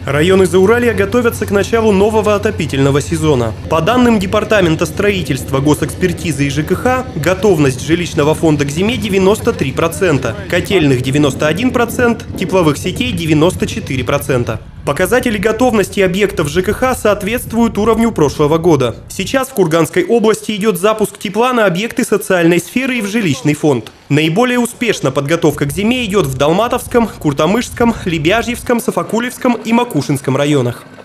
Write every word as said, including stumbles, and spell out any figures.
Районы Зауралья готовятся к началу нового отопительного сезона. По данным Департамента строительства, госэкспертизы и ЖКХ, готовность жилищного фонда к зиме девяносто три процента, котельных девяносто один процент, тепловых сетей девяносто четыре процента. Показатели готовности объектов ЖКХ соответствуют уровню прошлого года. Сейчас в Курганской области идет запуск тепла на объекты социальной сферы и в жилищный фонд. Наиболее успешно подготовка к зиме идет в Долматовском, Куртамышском, Лебяжьевском, Сафакулевском и Макушинском районах.